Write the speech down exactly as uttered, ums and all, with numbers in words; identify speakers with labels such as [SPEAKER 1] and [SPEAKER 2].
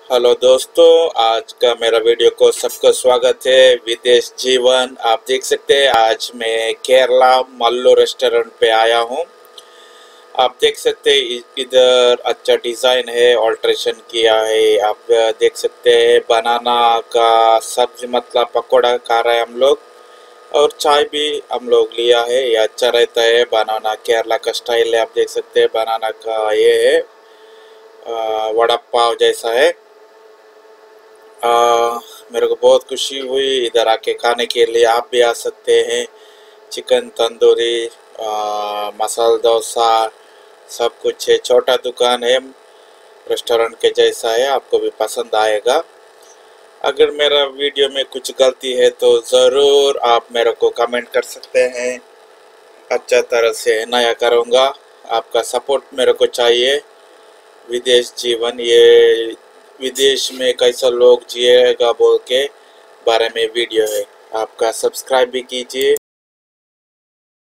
[SPEAKER 1] Hello दोस्तों, आज का मेरा वीडियो को सबको स्वागत है। विदेश जीवन आप देख सकते हैं। आज मैं केरला मल्लू रेस्टोरेंट पे आया हूँ। आप देख सकते हैं इ- इधर अच्छा डिज़ाइन है, ऑल्ट्रेशन किया है। आप देख सकते हैं बनाना का सब्जी मतलब पकोड़ा खा रहे हैं हम लोग, और चाय भी हम लोग लिया है। ये अच्छा रहता है। बनाना केरला का स्टाइल है। आप देख सकते हैं बनाना का ये है, अ, वड़ा पाव जैसा है। आ, मेरे को बहुत खुशी हुई इधर आके खाने के लिए। आप भी आ सकते हैं। चिकन तंदूरी, आ, मसाला डोसा, सब कुछ है। छोटा दुकान है, रेस्टोरेंट के जैसा है। आपको भी पसंद आएगा। अगर मेरा वीडियो में कुछ गलती है तो ज़रूर आप मेरे को कमेंट कर सकते हैं। अच्छा तरह से नया करूँगा। आपका सपोर्ट मेरे को चाहिए। विदेश जीवन, ये विदेश में कैसा लोग जिएगा बोल के बारे में वीडियो है। आपका सब्सक्राइब भी कीजिए।